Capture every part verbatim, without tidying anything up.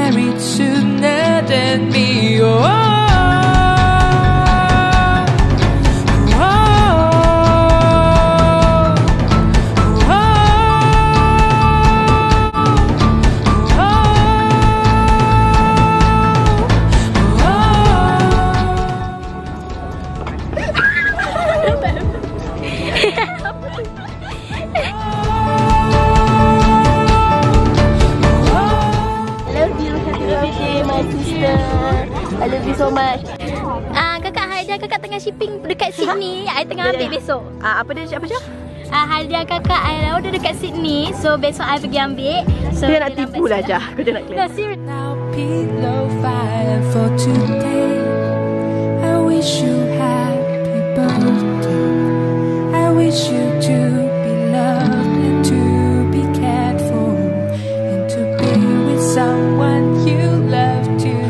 married sooner than me. Oh. I love you so much. Ah, uh, kakak Haidia, kakak tengah shipping dekat Sydney. I tengah ambil besok. Ah, apa dia apa dia? Ah, Haidia kakak I order dekat Sydney. So besok I pergi ambil. So dia nak tipu lah Jah. Kau dia nak claim. No, serious. Now pillow fight for today. I wish you happy birthday. I wish you to be loved and to be cared for and to be with someone you love too.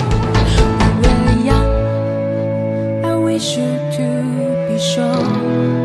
Wish you to be sure